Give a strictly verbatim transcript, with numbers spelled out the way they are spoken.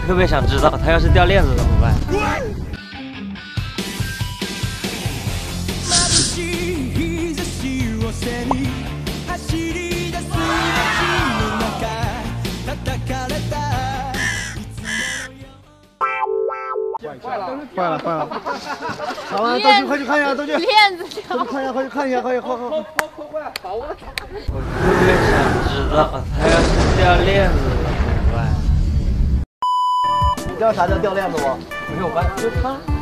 特别想知道，他要是掉链子怎么办？ 坏了，坏了，坏了！好了，都去，快去看一下，都去。 链子掉， 快去看一下，快去看一下，快去，快快快快快！好，我我特别想知道，他要是掉链子怎么办？ 你知道啥叫掉链子不？ 没有办法，就他。